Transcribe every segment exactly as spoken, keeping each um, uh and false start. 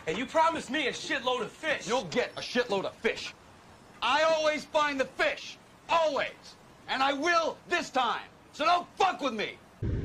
And you promised me a shitload of fish. You'll get a shitload of fish. I always find the fish. Always. And I will this time. So don't fuck with me.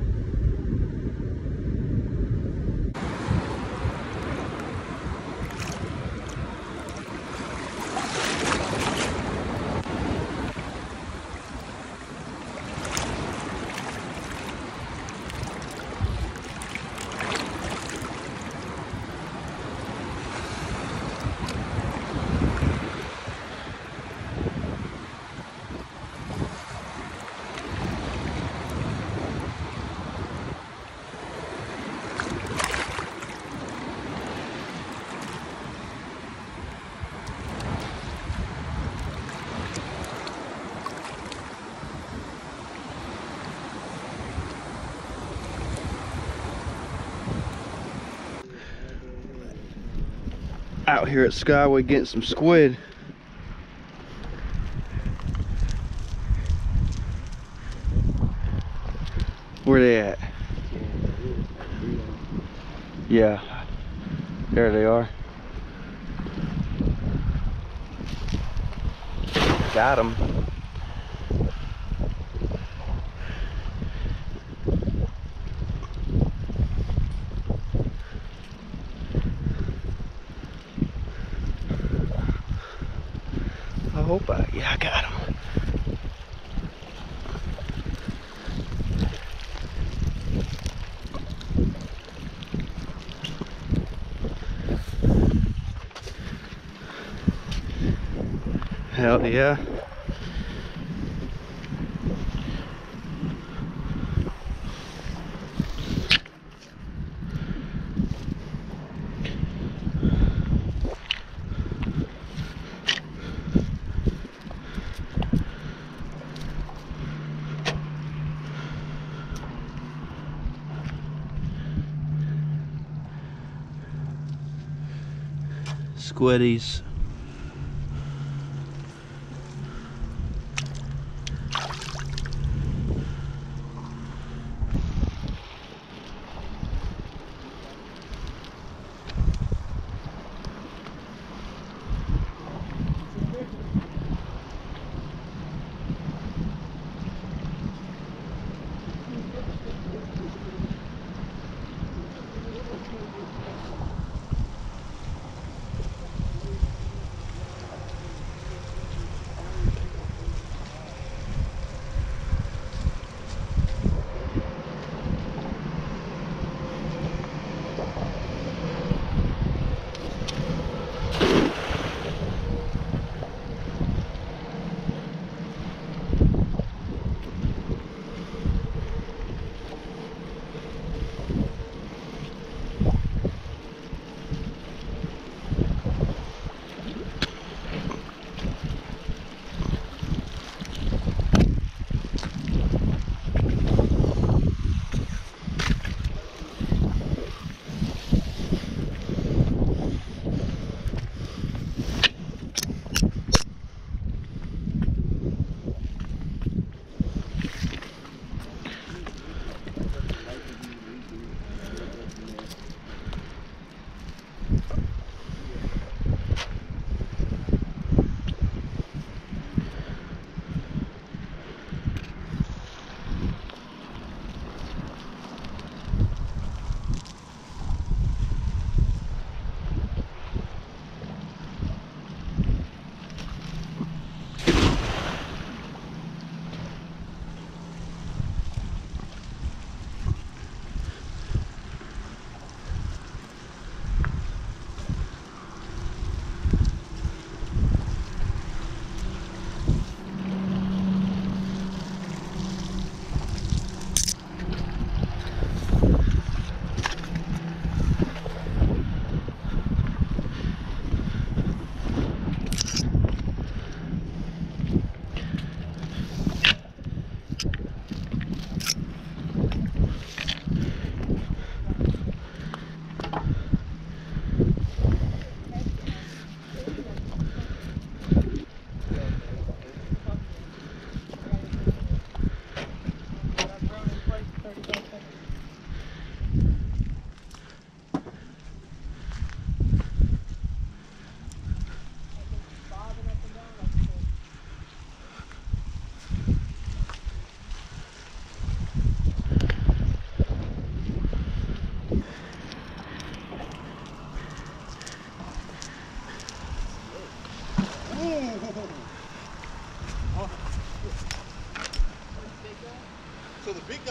Out here at Skyway getting some squid. Where they at? Yeah, there they are. Got them. I hope I, yeah, I got him. Hell yeah. Squiddies.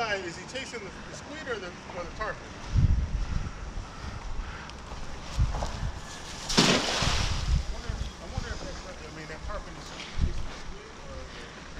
guy, is he chasing the, the squid or the, or the tarpon? I wonder, I wonder if that, I mean, that tarpon is chasing the squid or the...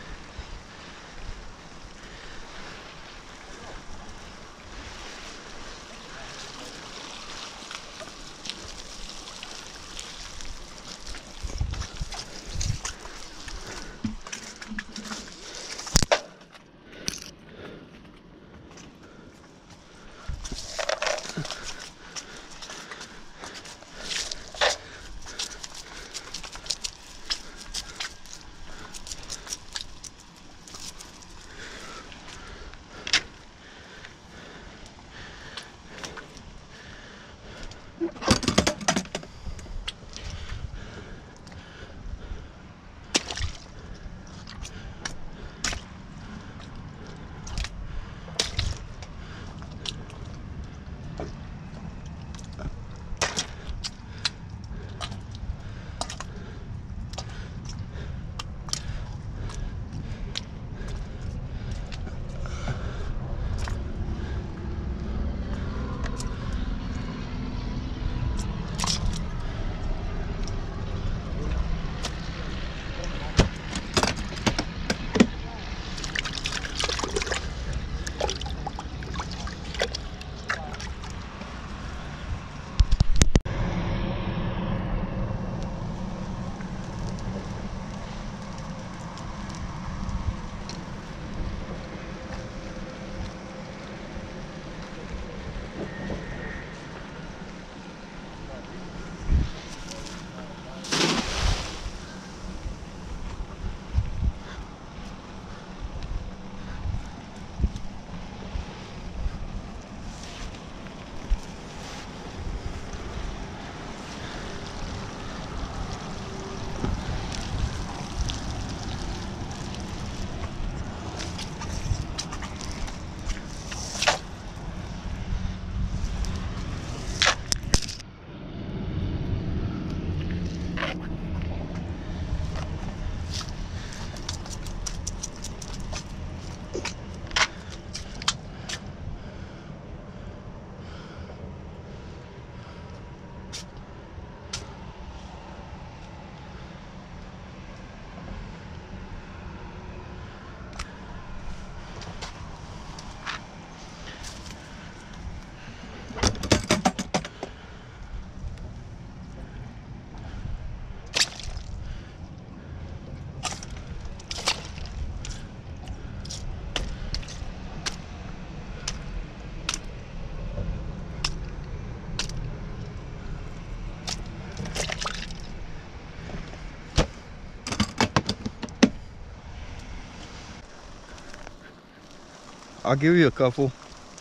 I'll give you a couple.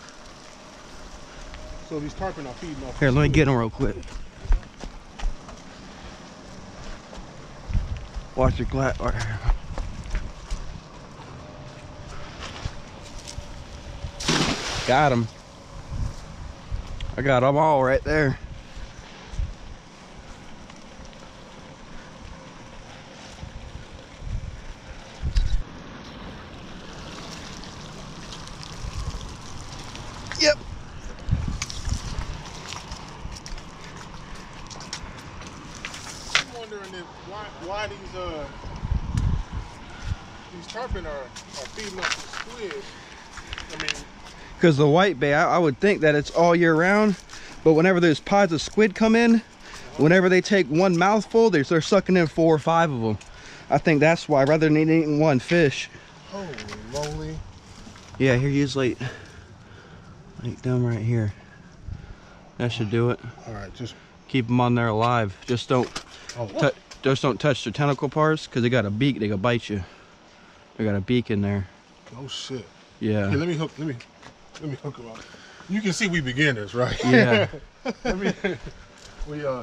So these tarpon are feeding off. Here, let me get them real quick. Watch your glass. Right here. Got them. I got them all right there. Yep. I'm wondering if why why these uh these tarpon are, are feeding off the squid. I mean, Because the white bay, I, I would think that it's all year round, but whenever there's pods of squid come in, whenever they take one mouthful, they're, they're sucking in four or five of them. I think that's why, rather than eating one fish. holy moly. Yeah, here, use like, like them right here. That should do it. All right, just Keep them on there alive. Just don't, oh, tou- just don't touch their tentacle parts, because they got a beak, they can bite you. They got a beak in there. oh shit. Yeah. Here, let me hook. Let me let me hook them up. You can see we beginners, right? Yeah. let me. We uh.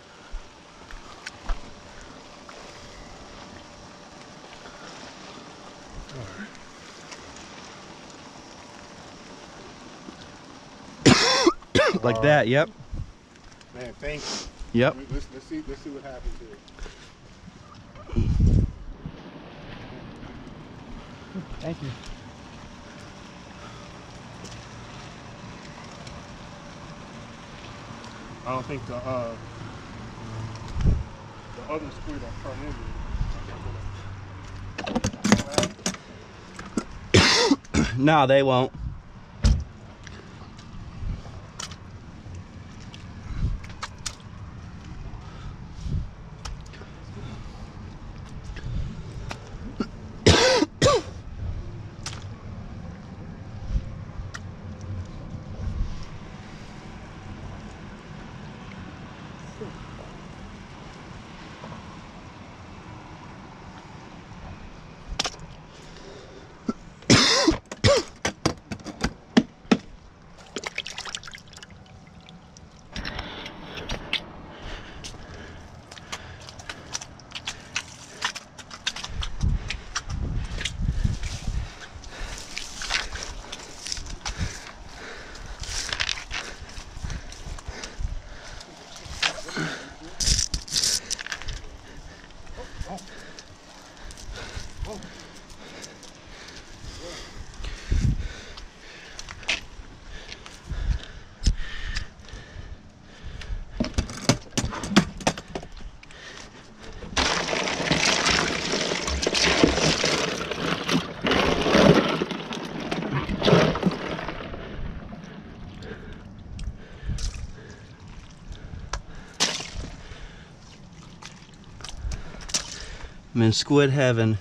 Like that, yep. Man, thank you. Yep. Let's, let's see. Let's see what happens here. Thank you. I don't think the uh, the other squid will turn into it. No, they won't. I'm in squid heaven.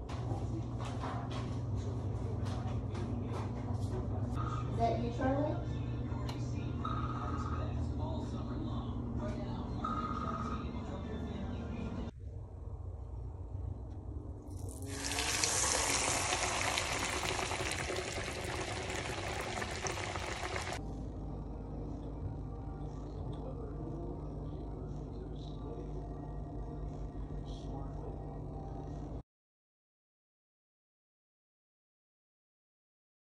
Is that you, Charlie?